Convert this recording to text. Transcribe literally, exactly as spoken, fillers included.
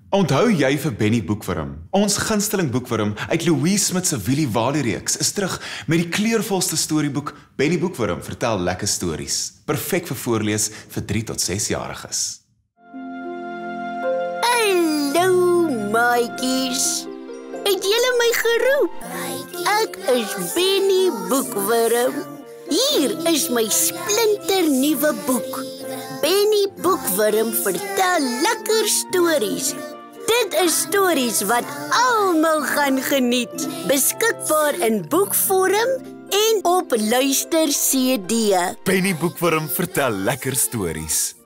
Onthou jy vir Benny Boekwurm? Ons gunsteling boekwurm uit Louise Smit se Willie Walie reeks is terug met die kleurvolste storieboek Benny Boekwurm vertel lekker stories. Perfek vir voorlees vir drie tot ses jariges. Hallo maatjies. Het julle my geroep? Ek is Benny Boekwurm. Hier is my splinternuwe boek. Benny Boekwurm vertel lekker stories. Dit is stories wat almal gaan geniet. Beskikbaar in boekvorm en op luister C D. Benny Boekwurm vertel lekker stories.